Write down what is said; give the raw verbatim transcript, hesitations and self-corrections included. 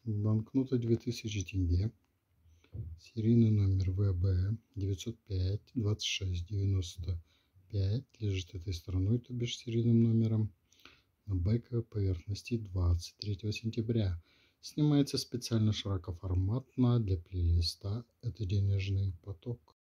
Банкнота две тысячи тенге. Серийный номер вэ бэ девятьсот пять двадцать шесть девяносто пять. Лежит этой стороной, то бишь серийным номером. На байковой поверхности двадцать третьего сентября. Снимается специально широкоформатно для плейлиста. Это денежный поток.